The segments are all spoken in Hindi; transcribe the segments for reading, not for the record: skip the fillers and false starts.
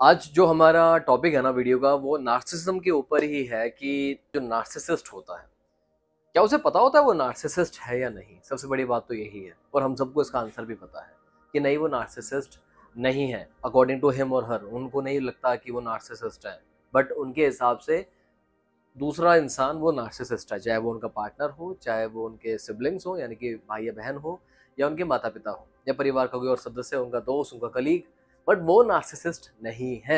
आज जो हमारा टॉपिक है ना वीडियो का, वो नार्सिसिज्म के ऊपर ही है कि जो नार्सिसिस्ट होता है, क्या उसे पता होता है वो नार्सिसिस्ट है या नहीं। सबसे बड़ी बात तो यही है, और हम सबको इसका आंसर भी पता है कि नहीं, वो नार्सिसिस्ट नहीं है। अकॉर्डिंग टू हिम और हर, उनको नहीं लगता कि वो नार्सिसिस्ट है, बट उनके हिसाब से दूसरा इंसान वो नार्सिसिस्ट है, चाहे वो उनका पार्टनर हो, चाहे वो उनके सिबलिंग्स हो यानी कि भाई या बहन हो, या उनके माता पिता हो, या परिवार का कोई और सदस्य, उनका दोस्त, उनका कलीग, बट वो नार्सिसिस्ट नहीं है।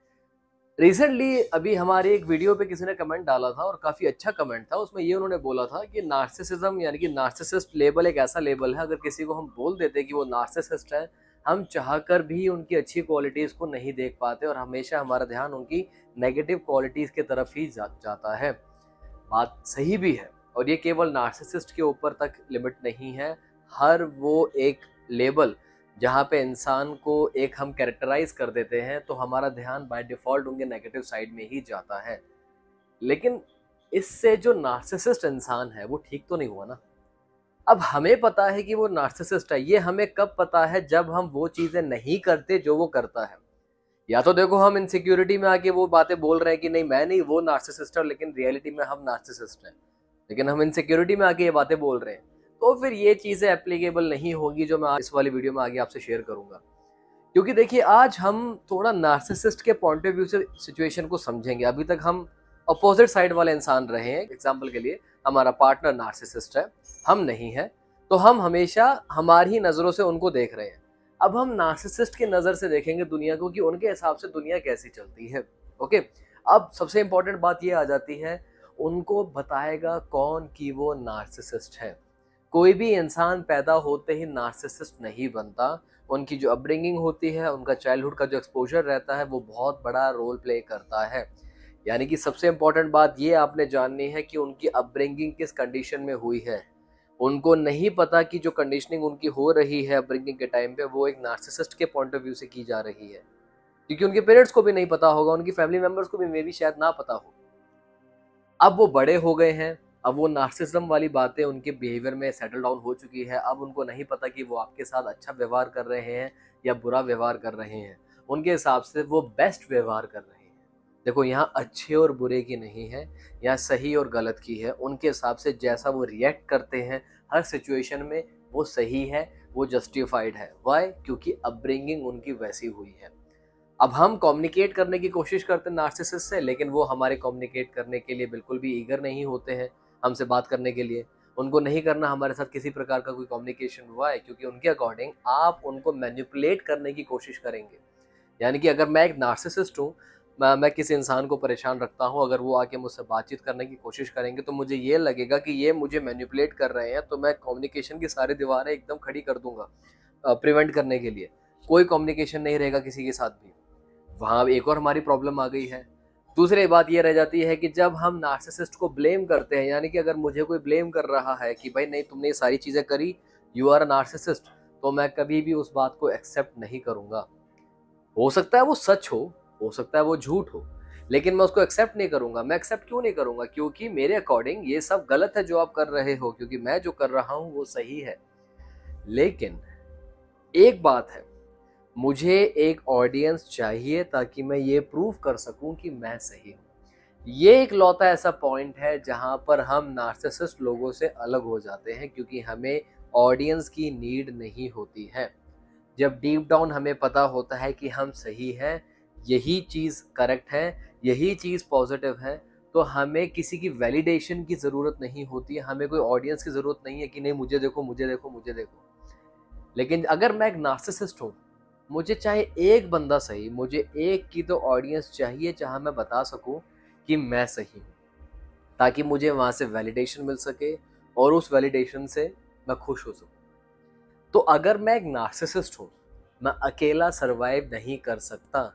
रिसेंटली अभी हमारे एक वीडियो पे किसी ने कमेंट डाला था, और काफी अच्छा कमेंट था। उसमें ये उन्होंने बोला था कि नार्सिसिज्म यानी कि नार्सिसिस्ट लेबल एक ऐसा लेबल है, अगर किसी को हम बोल देते कि वो नार्सिसिस्ट है, हम चाहकर भी उनकी अच्छी क्वालिटीज को नहीं देख पाते, और हमेशा हमारा ध्यान उनकी नेगेटिव क्वालिटीज की तरफ ही जाता है। बात सही भी है, और ये केवल नार्सिसिस्ट के ऊपर तक लिमिट नहीं है। हर वो एक लेबल जहाँ पे इंसान को एक हम कैरेक्टराइज कर देते हैं, तो हमारा ध्यान बाय डिफॉल्ट उनके नेगेटिव साइड में ही जाता है। लेकिन इससे जो नार्सिसिस्ट इंसान है वो ठीक तो नहीं हुआ ना। अब हमें पता है कि वो नार्सिसिस्ट है, ये हमें कब पता है? जब हम वो चीजें नहीं करते जो वो करता है। या तो देखो, हम इनसिक्योरिटी में आके वो बातें बोल रहे हैं कि नहीं मैं नहीं, वो नार्सिसिस्ट है, लेकिन रियलिटी में हम नार्सिसिस्ट हैं। लेकिन हम इनसिक्योरिटी में आके ये बातें बोल रहे हैं, तो फिर ये चीजें एप्लीकेबल नहीं होगी जो मैं इस वाली वीडियो में आगे आपसे शेयर करूंगा। क्योंकि देखिए, आज हम थोड़ा नार्सिसिस्ट के पॉइंट ऑफ व्यू से सिचुएशन को समझेंगे। अभी तक हम अपोजिट साइड वाले इंसान रहे हैं। एग्जाम्पल के लिए, हमारा पार्टनर नार्सिसिस्ट है, हम नहीं है, तो हम हमेशा हमारी ही नजरों से उनको देख रहे हैं। अब हम नार्सिसिस्ट की नजर से देखेंगे दुनिया को, कि उनके हिसाब से दुनिया कैसी चलती है। ओके, अब सबसे इंपॉर्टेंट बात ये आ जाती है, उनको बताएगा कौन कि वो नार्सिसिस्ट है। कोई भी इंसान पैदा होते ही नार्सिसिस्ट नहीं बनता। उनकी जो अपब्रिंगिंग होती है, उनका चाइल्डहुड का जो एक्सपोजर रहता है, वो बहुत बड़ा रोल प्ले करता है। यानी कि सबसे इंपॉर्टेंट बात ये आपने जाननी है कि उनकी अपब्रिंगिंग किस कंडीशन में हुई है। उनको नहीं पता कि जो कंडीशनिंग उनकी हो रही है अपब्रिंगिंग के टाइम पे, वो एक नार्सिसिस्ट के पॉइंट ऑफ व्यू से की जा रही है। क्योंकि उनके पेरेंट्स को भी नहीं पता होगा, उनकी फैमिली मेंबर्स को भी मे बी शायद ना पता हो। अब वो बड़े हो गए हैं, अब वो नार्सिसिज्म वाली बातें उनके बिहेवियर में सेटल डाउन हो चुकी है। अब उनको नहीं पता कि वो आपके साथ अच्छा व्यवहार कर रहे हैं या बुरा व्यवहार कर रहे हैं। उनके हिसाब से वो बेस्ट व्यवहार कर रहे हैं। देखो, यहाँ अच्छे और बुरे की नहीं है, यहाँ सही और गलत की है। उनके हिसाब से जैसा वो रिएक्ट करते हैं हर सिचुएशन में, वो सही है, वो जस्टिफाइड है। वाई? क्योंकि अपब्रिंगिंग उनकी वैसी हुई है। अब हम कम्युनिकेट करने की कोशिश करते हैं नार्सिसिस्ट से, लेकिन वो हमारे कम्युनिकेट करने के लिए बिल्कुल भी ईगर नहीं होते हैं हमसे बात करने के लिए। उनको नहीं करना हमारे साथ किसी प्रकार का कोई कम्युनिकेशन। हुआ है क्योंकि उनके अकॉर्डिंग आप उनको मैनिपुलेट करने की कोशिश करेंगे। यानी कि अगर मैं एक नार्सिसिस्ट हूँ, मैं किसी इंसान को परेशान रखता हूँ, अगर वो आके मुझसे बातचीत करने की कोशिश करेंगे, तो मुझे ये लगेगा कि ये मुझे मैनिपुलेट कर रहे हैं, तो मैं कम्युनिकेशन की सारी दीवारें एकदम खड़ी कर दूंगा प्रिवेंट करने के लिए। कोई कम्युनिकेशन नहीं रहेगा किसी के साथ भी। वहां एक और हमारी प्रॉब्लम आ गई है। दूसरी बात ये रह जाती है कि जब हम नार्सिसिस्ट को ब्लेम करते हैं, यानी कि अगर मुझे कोई ब्लेम कर रहा है कि भाई नहीं, तुमने ये सारी चीजें करी, यू आर अ नार्सिसिस्ट, तो मैं कभी भी उस बात को एक्सेप्ट नहीं करूंगा। हो सकता है वो सच हो सकता है वो झूठ हो, लेकिन मैं उसको एक्सेप्ट नहीं करूंगा। मैं एक्सेप्ट क्यों नहीं करूंगा? क्योंकि मेरे अकॉर्डिंग ये सब गलत है जो आप कर रहे हो, क्योंकि मैं जो कर रहा हूं वो सही है। लेकिन एक बात है, मुझे एक ऑडियंस चाहिए ताकि मैं ये प्रूव कर सकूं कि मैं सही हूं। ये एक लौता ऐसा पॉइंट है जहां पर हम नार्सिसिस्ट लोगों से अलग हो जाते हैं, क्योंकि हमें ऑडियंस की नीड नहीं होती है। जब डीप डाउन हमें पता होता है कि हम सही हैं, यही चीज़ करेक्ट है, यही चीज़ पॉजिटिव है, तो हमें किसी की वैलिडेशन की ज़रूरत नहीं होती है। हमें कोई ऑडियंस की ज़रूरत नहीं है कि नहीं मुझे देखो, मुझे देखो, मुझे देखो। लेकिन अगर मैं एक नार्सिसिस्ट हूँ, मुझे चाहे एक बंदा सही, मुझे एक की तो ऑडियंस चाहिए जहां मैं बता सकूं कि मैं सही हूं, ताकि मुझे वहां से वैलिडेशन मिल सके, और उस वैलिडेशन से मैं खुश हो सकूं। तो अगर मैं एक नार्सिसिस्ट हूं, मैं अकेला सरवाइव नहीं कर सकता।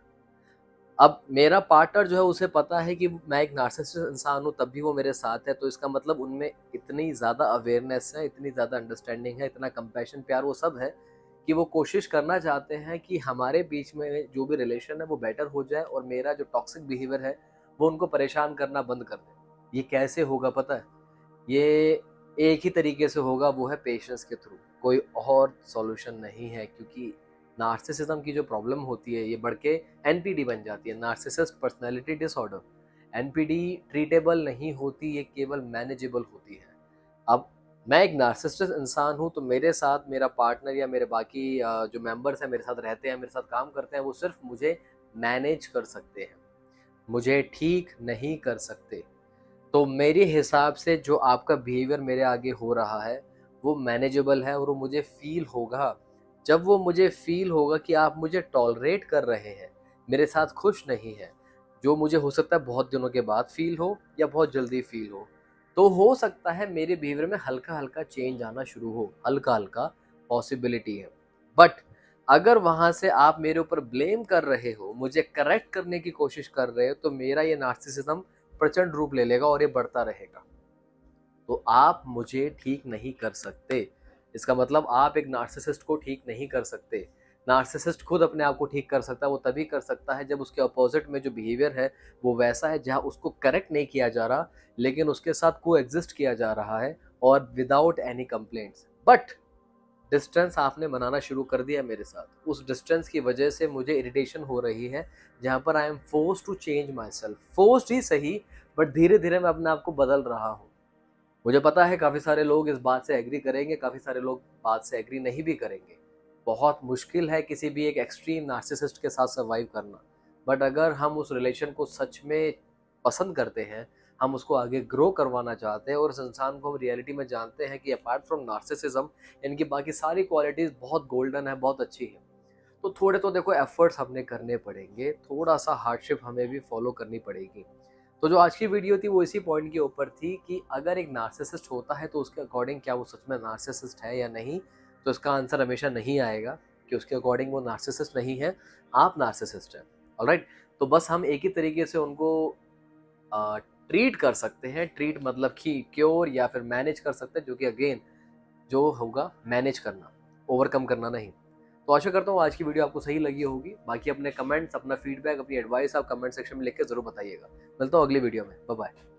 अब मेरा पार्टनर जो है, उसे पता है कि मैं एक नार्सिसिस्ट इंसान हूं, तब भी वो मेरे साथ है, तो इसका मतलब उनमें इतनी ज़्यादा अवेयरनेस है, इतनी ज़्यादा अंडरस्टैंडिंग है, इतना कंपैशन, प्यार, वो सब है कि वो कोशिश करना चाहते हैं कि हमारे बीच में जो भी रिलेशन है वो बेटर हो जाए, और मेरा जो टॉक्सिक बिहेवियर है वो उनको परेशान करना बंद कर दे। ये कैसे होगा पता है? ये एक ही तरीके से होगा, वो है पेशेंस के थ्रू। कोई और सॉल्यूशन नहीं है। क्योंकि नार्सिसिज्म की जो प्रॉब्लम होती है ये बढ़ के एनपीडी बन जाती है, narcissist personality disorder. NPD treatable नहीं होती, ये केवल मैनेजेबल होती है। अब मैं एक नार्सिसिस्ट इंसान हूँ, तो मेरे साथ मेरा पार्टनर या मेरे बाकी जो मेंबर्स हैं, मेरे साथ रहते हैं, मेरे साथ काम करते हैं, वो सिर्फ मुझे मैनेज कर सकते हैं, मुझे ठीक नहीं कर सकते। तो मेरे हिसाब से जो आपका बिहेवियर मेरे आगे हो रहा है वो मैनेजेबल है, और वो मुझे फील होगा। जब वो मुझे फील होगा कि आप मुझे टॉलरेट कर रहे हैं, मेरे साथ खुश नहीं है, जो मुझे हो सकता है बहुत दिनों के बाद फील हो या बहुत जल्दी फील हो सकता है मेरे बिहेवियर में हल्का हल्का चेंज आना शुरू हो, हल्का हल्का पॉसिबिलिटी है। बट अगर वहां से आप मेरे ऊपर ब्लेम कर रहे हो, मुझे करेक्ट करने की कोशिश कर रहे हो, तो मेरा ये नार्सिसिज्म प्रचंड रूप ले लेगा और ये बढ़ता रहेगा। तो आप मुझे ठीक नहीं कर सकते। इसका मतलब आप एक नार्सिसिस्ट को ठीक नहीं कर सकते। नार्सिसिस्ट खुद अपने आप को ठीक कर सकता है, वो तभी कर सकता है जब उसके अपोजिट में जो बिहेवियर है वो वैसा है जहाँ उसको करेक्ट नहीं किया जा रहा, लेकिन उसके साथ को एग्जिस्ट किया जा रहा है, और without any complaints. But distance आपने बनाना शुरू कर दिया मेरे साथ। उस डिस्टेंस की वजह से मुझे इरिटेशन हो रही है, जहाँ पर I am forced to change myself. Forced ही सही, बट धीरे धीरे मैं अपने आप को बदल रहा हूँ। मुझे पता है काफ़ी सारे लोग इस बात से एग्री करेंगे, काफ़ी सारे लोग बात से एग्री नहीं भी करेंगे। बहुत मुश्किल है किसी भी एक एक्सट्रीम नार्सिसिस्ट के साथ सर्वाइव करना। बट अगर हम उस रिलेशन को सच में पसंद करते हैं, हम उसको आगे ग्रो करवाना चाहते हैं, और इस इंसान को हम रियलिटी में जानते हैं कि अपार्ट फ्रॉम नार्सिसिज्म इनकी बाकी सारी क्वालिटीज़ बहुत गोल्डन है, बहुत अच्छी है, तो थोड़े तो देखो एफर्ट्स हमने करने पड़ेंगे, थोड़ा सा हार्डशिप हमें भी फॉलो करनी पड़ेगी। तो जो आज की वीडियो थी वो इसी पॉइंट के ऊपर थी कि अगर एक नार्सिसिस्ट होता है तो उसके अकॉर्डिंग क्या वो सच में नार्सिसिस्ट है या नहीं। तो इसका आंसर हमेशा नहीं आएगा कि उसके अकॉर्डिंग वो नार्सिसिस्ट नहीं है, आप नार्सिसिस्ट हैं। ऑलराइट, तो बस हम एक ही तरीके से उनको ट्रीट कर सकते हैं। ट्रीट मतलब कि क्योर या फिर मैनेज कर सकते हैं, जो कि अगेन जो होगा मैनेज करना, ओवरकम करना नहीं। तो आशा करता हूँ आज की वीडियो आपको सही लगी होगी। बाकी अपने कमेंट्स, अपना फीडबैक, अपनी एडवाइस आप कमेंट सेक्शन में लिख के जरूर बताइएगा। मिलता हूँ अगली वीडियो में। Bye bye.